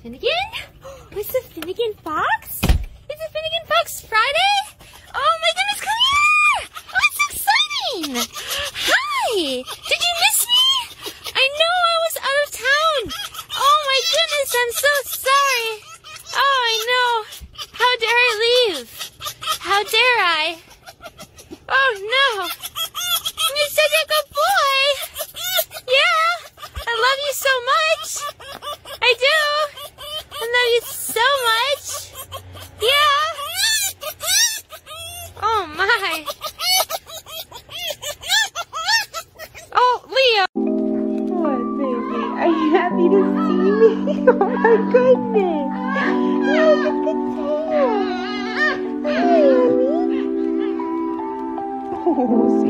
Finnegan? What's the Finnegan Fox? Is it Finnegan Fox Friday? Oh my goodness, come here! Oh, it's exciting! Hi! Did you miss me? I know I was out of town. Oh my goodness, I'm so sorry. Oh, I know. How dare I leave? How dare I? Oh no! You're such a good boy! Yeah! I love you so much! I do! I love you so much! Yeah! Oh my! Oh, Leo! What, baby? Are you happy to see me? Oh my goodness! Oh, look at tail! Hi, honey! Oh,